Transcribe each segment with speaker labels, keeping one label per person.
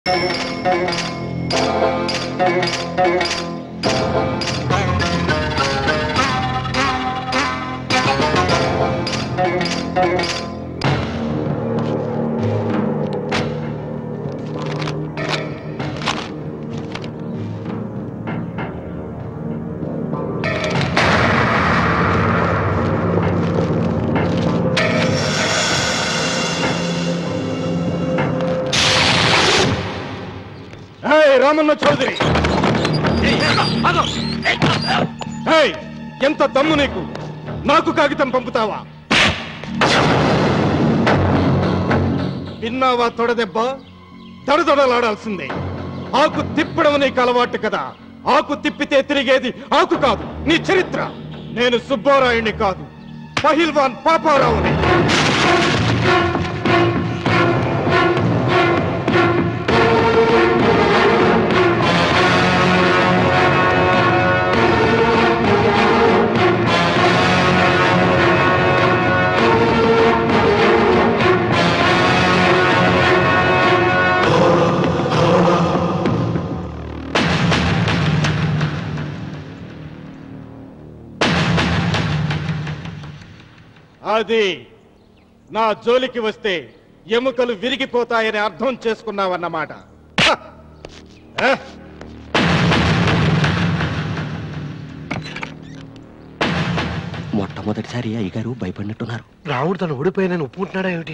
Speaker 1: రామన్న చౌదరి, ఎంత దమ్ము నీకు? నాకు కాగితం పంపుతావా? విన్నావా తొడదెబ్బ? తడతొడలాడాల్సిందే. ఆకు తిప్పడం నీకు అలవాటు కదా. ఆకు తిప్పితే తిరిగేది ఆకు కాదు, నీ చరిత్ర. నేను సుబ్బారాయుణ్ణి కాదు, పహిల్వాన్ పాపారావుని. అది నా జోలికి వస్తే ఎముకలు విరిగిపోతాయని అర్థం చేసుకున్నావన్నమాట.
Speaker 2: మొట్టమొదటిసారి అయ్యగారు భయపడినట్టున్నారు.
Speaker 3: రాముడు తను ఓడిపోయానని ఒప్పుకుంటున్నాడా ఏమిటి?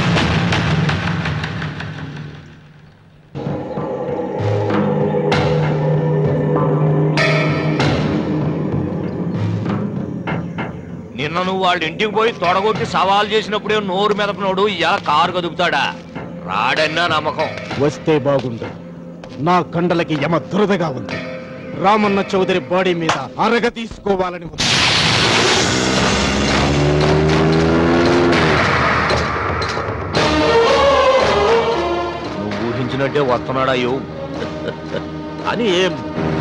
Speaker 4: నిన్న నువ్వు వాళ్ళ ఇంటికి పోయి తొడగొట్టి సవాల్ చేసినప్పుడే నోరు మెదపనోడు ఇలా కారు కదుపుతాడా? రాడన్నా నమ్మకం.
Speaker 1: వస్తే బాగుండు. నా కండలకి యమ దురదగా ఉంది. రామన్న చౌదరి బాడీ మీద అరగ తీసుకోవాలని ఉంది.
Speaker 4: నువ్వు ఊహించినట్టే వస్తున్నాడయ్యో. అని ఏం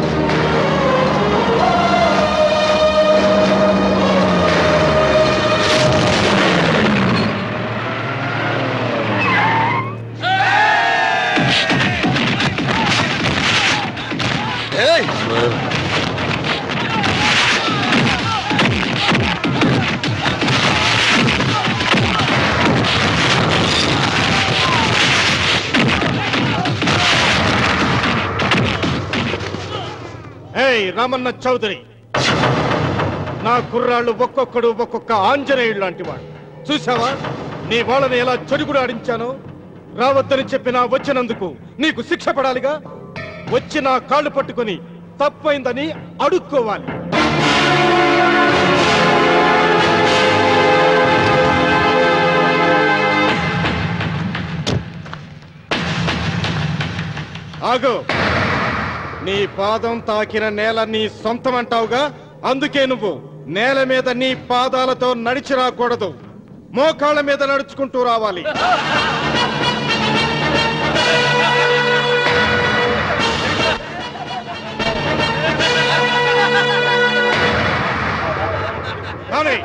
Speaker 1: రామన్న చౌదరి, నా కుర్రాళ్ళు ఒక్కొక్కడు ఒక్కొక్క ఆంజనేయుడు లాంటి వాడు. చూసావా నీ వాళ్ళని ఎలా చెడుగుడు ఆడించానో? రావద్దని చెప్పినా వచ్చినందుకు నీకు శిక్ష పడాలిగా. వచ్చి నా కాళ్ళు పట్టుకొని తప్పైందని అడుక్కోవాలి. ఆగో, నీ పాదం తాకిన నేల నీ సొంతం అంటావుగా. అందుకే నువ్వు నేల మీద నీ పాదాలతో నడిచి రాకూడదు, మోకాళ్ళ మీద నడుచుకుంటూ రావాలి. కానీ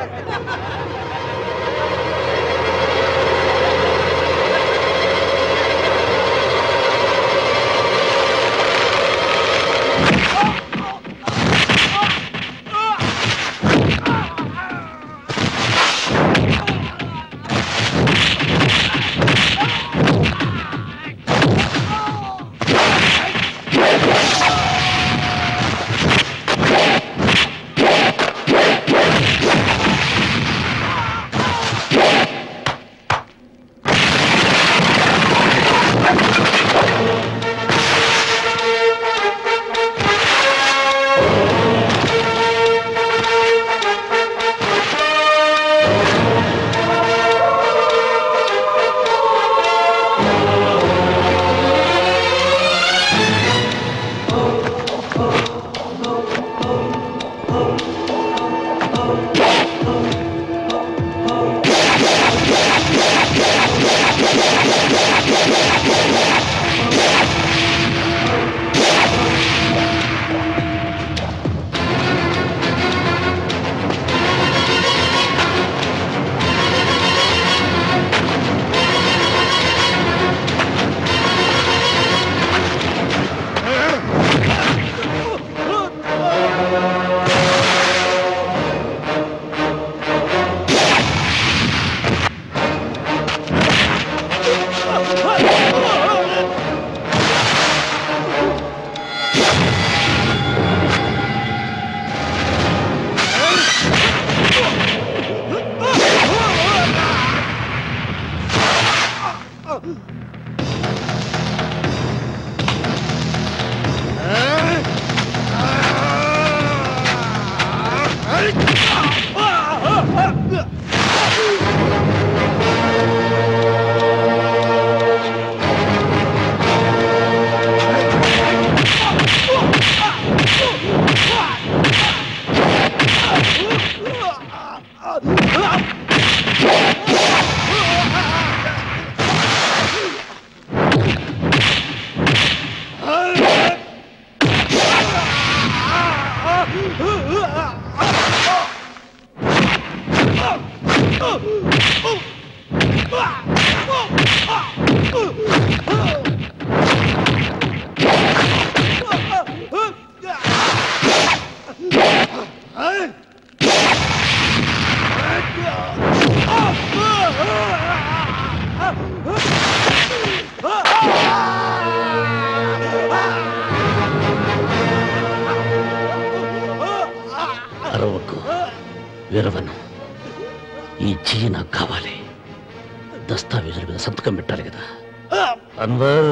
Speaker 2: అరవకు, విరవను. ఈ చెయ్యి నాకు కావాలి. దస్తావేజుల మీద సంతకం పెట్టాలి కదా. అన్వర్,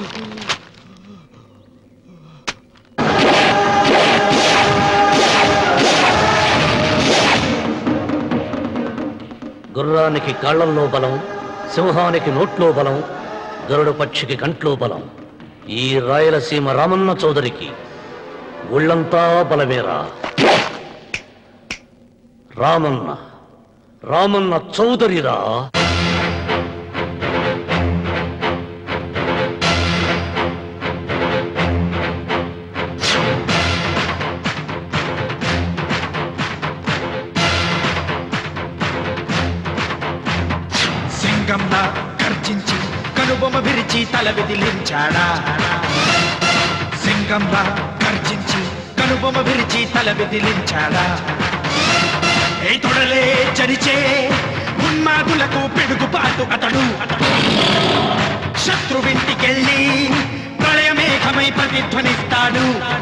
Speaker 2: గుర్రానికి కాళ్లల్లో బలం, సింహానికి నోట్లో బలం, గరుడ పక్షికి కంట్లో బలం. ఈ రాయలసీమ రామన్న చౌదరికి ఒళ్ళంతా బలమేరా. రామన్న రామన్న చౌదరిరా.
Speaker 5: సింగంలా గర్జించి కనుబొమ్మ విరిచి తల విదిలించాడా. సింగంలా గర్జించి కనుబొమ్మ విరిచి తల విదిలించాడా. ఏ తొడలే చరిచే ఉన్మాదులకు పిడుగుపాటు అతడు. శత్రువింటికెళ్ళి ప్రళయమేఘమై ప్రతిధ్వనిస్తాడు.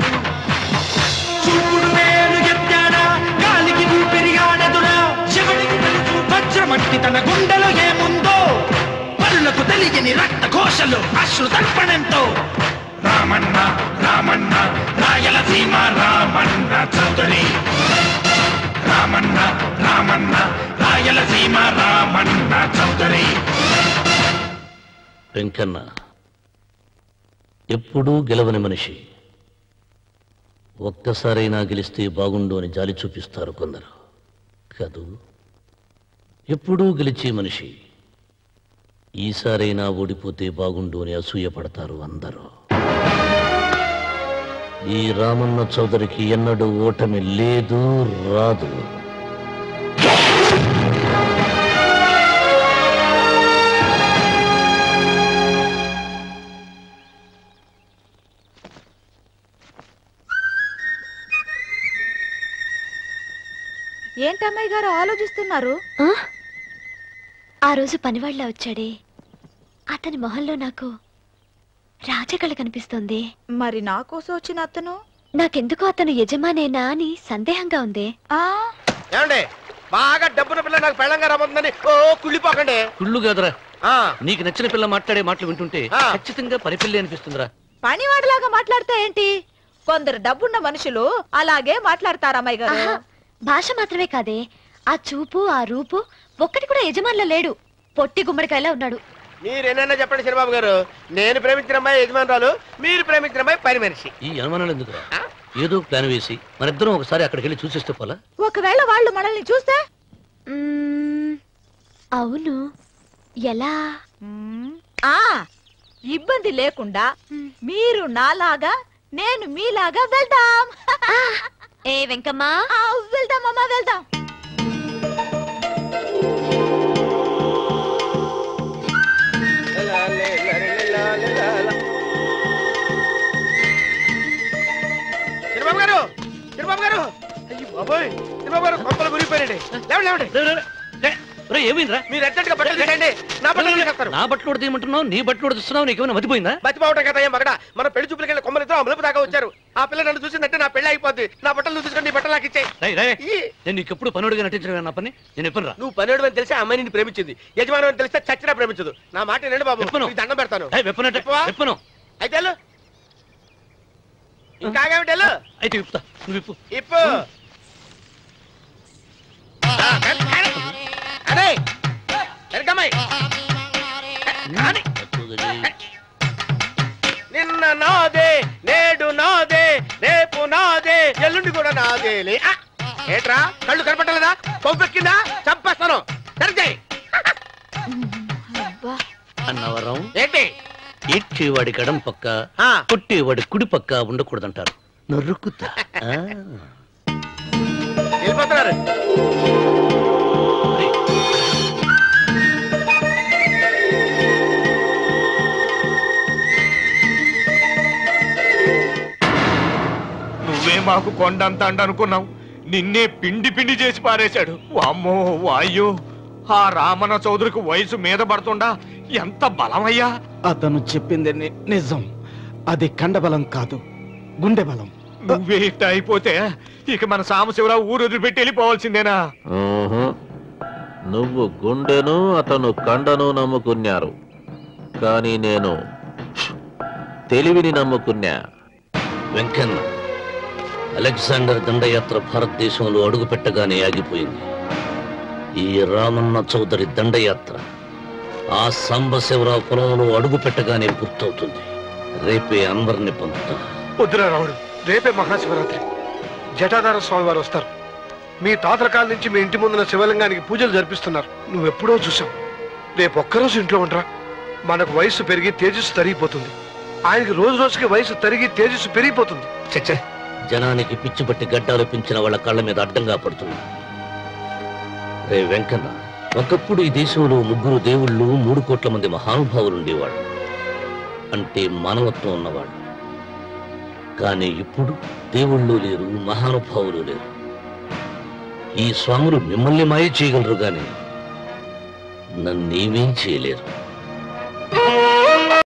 Speaker 5: చూపుడు వేలు ఎత్తాడా, గాలికి ఊపిరిగాడదురా. శివుడికి తెలుసు వజ్రమట్టి తన గుండెలో ఏముందో. పరులకు తెలియని రక్త ఘోషలు అశ్రు తర్పణంతో. రామన్న రామన్న రాయలసీమ రామన్న చౌదరి. రామన్న రామన్న రాయలసీమ రామన్న చౌదరి.
Speaker 2: వెంకన్న ఎప్పుడూ గెలవని మనిషి. ఒక్కసారైనా గెలిస్తే బాగుండు అని జాలి చూపిస్తారు కొందరు కాదు. ఎప్పుడూ గెలిచే మనిషి. ఈసారైనా ఓడిపోతే బాగుండు అని అసూయపడతారు అందరూ. ఈ రామన్న చౌదరికి ఎన్నడూ ఓటమి లేదు, రాదు.
Speaker 6: ఏంటమ్మాయి గారు ఆలోచిస్తున్నారు?
Speaker 7: ఆ రోజు పనివాళ్ళ వచ్చాడే, అతని మొహంలో నాకు రాజకళ కనిపిస్తోంది.
Speaker 6: మరి నా కోసం వచ్చిన అతను?
Speaker 7: నాకెందుకో అతను యజమానేనా అని సందేహంగా ఉంది.
Speaker 3: ఏమండి, బాగా డబ్బున పిల్ల నాకు పెళ్ళంగా రాబోతుందని ఓ కుళ్ళిపోకండి.
Speaker 2: కుళ్ళు కాదురా, నీకు నచ్చిన పిల్ల మాట్లాడే మాటలు వింటుంటే ఖచ్చితంగా పరిపిల్లి అనిపిస్తుందిరా.
Speaker 6: పనివాడిలాగా మాట్లాడతా ఏంటి? కొందరు డబ్బున్న మనుషులు అలాగే మాట్లాడతారు అమ్మాయి గారు.
Speaker 7: భాష మాత్రమే కాదే, ఆ చూపు ఆ రూపు ఒక్కటి కూడా యజమానిలో లేడు. పొట్టి గుమ్మడికాయలా ఉన్నాడు.
Speaker 3: మీరేనైనా చెప్పండి చంద్రబాబు గారు, నేను ప్రేమించిన అమ్మాయి యజమానురాలు, మీరు ప్రేమించిన అమ్మాయి పని మనిషి.
Speaker 2: ఈ అనుమానాలు ఎందుకురా? ఏదో ప్లాన్ వేసి మనిద్దరం ఒకసారి అక్కడికి వెళ్ళి చూసేస్తే పోలా?
Speaker 6: ఒకవేళ వాళ్ళు మనల్ని చూస్తే?
Speaker 7: అవును, ఎలా?
Speaker 6: ఇబ్బంది లేకుండా మీరు నాలాగా నేను మీలాగా వెళ్దాం.
Speaker 7: ఏ వెంకమ్మా,
Speaker 6: వెళ్దామమ్మా, వెళ్దాం.
Speaker 3: చంద్రబాబు గారు, చంద్రబాబు గారు, అయ్యో బాబోయ్, చంద్రబాబు గారు కొంపలు మురిగిపోయారండి. లేవండి.
Speaker 2: ఏమైందిరా?
Speaker 3: మీరు అర్జెంట్ గా బట్టలు తీయండి. నా బట్టలు తీస్తారు.
Speaker 2: నా బట్టలు కూడా తీయమంటున్నావు, నీ బట్టలు కూడా తీస్తున్నావు. నీకేమైనా మతిపోయిందా?
Speaker 3: మతిపోవటం కదా ఏం మగడా. మన పెళ్లి చూపులకి వెళ్ళి కొమ్మలు ఇద్దరు అమలుపు దాకా వచ్చారు. ఆ పిల్ల నన్ను చూసిందంటే నా పెళ్లి అయిపోద్ది. నా బట్టలు తీసుకొని నీ బట్టలు నాకు ఇచ్చాయి.
Speaker 2: నేను నీకు ఎప్పుడు పనుడిగా నటించడం నా పని. నేను ఎప్పుడు రా.
Speaker 3: నువ్వు పనుడు అని తెలిసి ఆ అమ్మాయి నిన్ను ప్రేమించింది. యజమాని అని తెలిస్తే చచ్చినా ప్రేమించదు. నా మాట వినండి బాబు, నీకు దండం పెడతాను.
Speaker 2: చెప్పను.
Speaker 3: అయితే ఇంకాగేమిటి వెళ్ళు.
Speaker 2: అయితే ఇప్పుతా, నువ్వు ఇప్పు.
Speaker 3: ఇప్పు. అదే ఎరకమ్మాయి నిన్న నాదే, నేడు నాదే, రేపు నాదే, ఎల్లుండి కూడా నాదేలే. ఏట్రా కళ్ళు కనపట్టలేదా? కొవ్వెక్కిందా? చంపేస్తాను. సరిచేయి.
Speaker 2: అన్నవరం
Speaker 3: ఏంటి?
Speaker 2: ఇచ్చేవాడి గడం పక్క, కొట్టేవాడి కుడి పక్క ఉండకూడదంటారు. నరుకుతా.
Speaker 3: వెళ్ళిపోతున్నారు.
Speaker 4: మాకు కొండంత అండ అనుకున్నాం, నిన్నే పిండి పిండి చేసి పారేశాడు. వామ్మో వాయు, ఆ రామన్న చౌదరికి వయసు మీద పడుతుండా ఎంత బలమయ్యా.
Speaker 3: అతను చెప్పింది నిజం. అది కండబలం కాదు, గుండె బలం.
Speaker 4: నువ్వే ఇట్ట అయిపోతే ఇక మన సాంబశివరావు ఊరు వదిలిపెట్టి వెళ్ళిపోవాల్సిందేనా?
Speaker 8: నువ్వు గుండెను అతను కండను నమ్ముకున్నారు, కానీ నేను తెలివిని నమ్ముకున్నా.
Speaker 2: వెంకన్న, అలెగ్జాండర్ దండయాత్ర భారతదేశంలో అడుగుపెట్టగానే ఆగిపోయింది. ఈ రామన్న చౌదరి దండయాత్ర ఆ సాంబశివరావు పొలంలో అడుగుపెట్టగానే పూర్తవుతుంది. రేపే అందరిని పంపుతా.
Speaker 9: వద్దురా రావుడు, రేపే మహాశివరాత్రి. జటాధార స్వామి వారు వస్తారు. మీ తాతల కాలం నుంచి మీ ఇంటి ముందున్న శివలింగానికి పూజలు జరిపిస్తున్నారు. నువ్వెప్పుడో చూసావు. రేపు ఒక్కరోజు ఇంట్లో ఉండరా. మనకు వయస్సు పెరిగి తేజస్సు తరిగిపోతుంది. ఆయనకి రోజు రోజుకి వయసు తరిగి తేజస్సు పెరిగిపోతుంది.
Speaker 2: చచ్చే, జనానికి పిచ్చి పట్టి గడ్డాలు పెంచిన వాళ్ళ కళ్ళ మీద అడ్డంగా పడుతున్నా. రే వెంకన్న, ఒకప్పుడు ఈ దేశంలో 3 దేవుళ్ళు 3 కోట్ల మంది మహానుభావులు ఉండేవాళ్ళు, అంటే మానవత్వం ఉన్నవాళ్ళు. కానీ ఇప్పుడు దేవుళ్ళు లేరు, మహానుభావులు లేరు. ఈ స్వాములు మిమ్మల్ని మాయ చేయగలరు గాని నన్నేమీ చేయలేరు.